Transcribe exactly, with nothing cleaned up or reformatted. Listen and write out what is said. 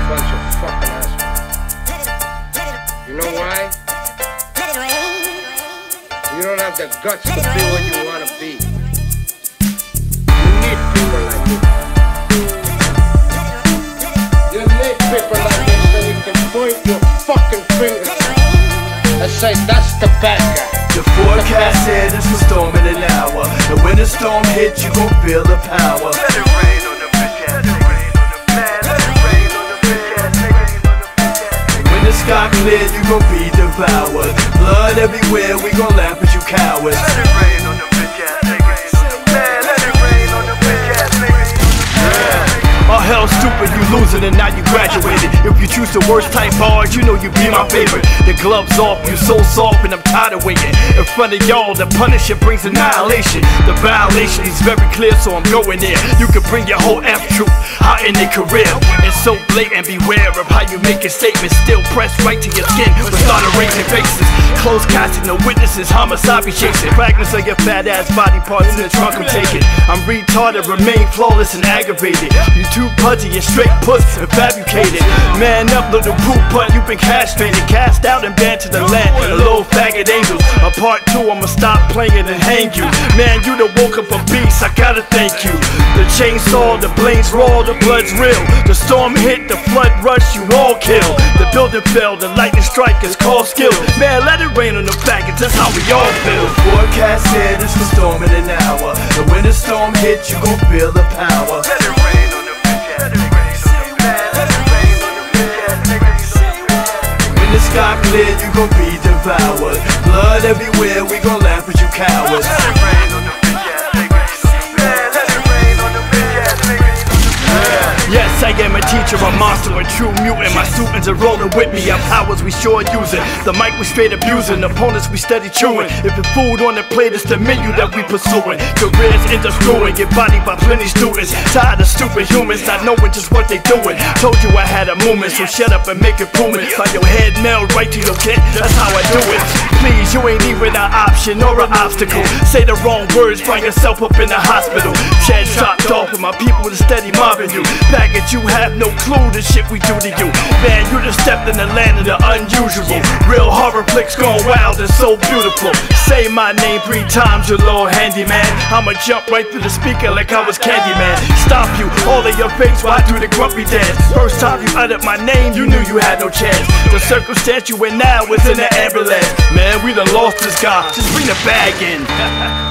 bunch of fucking assholes. You know why? You don't have the guts to be what you want to be. You need people like this. You need people like this so you can point your fucking finger and say, that's the bad guy. The forecast said it's a storm in an hour, and when the storm hits, you gon' feel the power. Let it rain on the bitch ass niggas. Let it rain on the bitch ass niggas. When the sky clear, you gon' be devoured. Blood everywhere, we gon' laugh at you cowards. Let it rain on the bitch ass niggas. Man, let it rain on the bitch ass niggas. Oh hell, stupid, you losing and now you graduated. If you choose the worst type bars, you know you be my favorite. The gloves off, you so soft and I'm tired of waiting. In front of y'all, the punishment brings annihilation. The violation is very clear, so I'm going there. You can bring your whole F troop out in their career. It's so blatant, beware of how you make a statement. Still pressed right to your skin, but start erasing faces. Close casting, no witnesses, homicide be chasing. Fragments of your fat ass body parts in the trunk I'm taking. I'm retarded, remain flawless and aggravated. You too pudgy and straight puss and fabricated. Man up, little poop butt, you been castrated. Cast out and banned to the land, a little faggot angels. A part two, I'ma stop playing and hang you. Man, you done woke up a beast, I gotta thank you. The chainsaw, the blades raw, the blood's real. The storm hit, the flood rush, you all kill. The building fell, the lightning strike is called skill. Man, let it rain on the faggots, that's how we all feel. The forecast said it's a storm in an hour, and when the storm hits, you gon' feel the power. Let it rain on the bitch ass niggas. Let it rain on the bitch ass niggas. When the sky clear, you gon' be devoured. Blood everywhere, we gon' laugh at you cowards. Let it rain on the bitch ass niggas. Let it rain on the bitch ass niggas. Yes, I am a teacher, a monster, a true mutant. My students are rolling with me, our powers we sure using. The mic we straight abusing, opponents we steady chewing. If the food on the plate is the menu that we pursuing. Careers end up screwing, get bodied by plenty students. Tired of stupid humans not knowing just what they doing. Told you I had a movement, so shut up and make improvement. By your head nailed right to your kid, that's how I do it. Please, you ain't even an option or an obstacle. Say the wrong words, find yourself up in the hospital. Chad chopped off with my people to steady mobbing you. Faggot, you have no clue the shit we do to you. Man, you just stepped in the land of the unusual. Real horror flicks gone wild and so beautiful. Say my name three times, you little handyman. I'ma jump right through the speaker like I was Candyman. Stop you, all in your face while I do the grumpy dance. First time you uttered my name, you knew you had no chance. The circumstance you in now was in the ambulance. Man, we done lost this guy, just bring the bag in.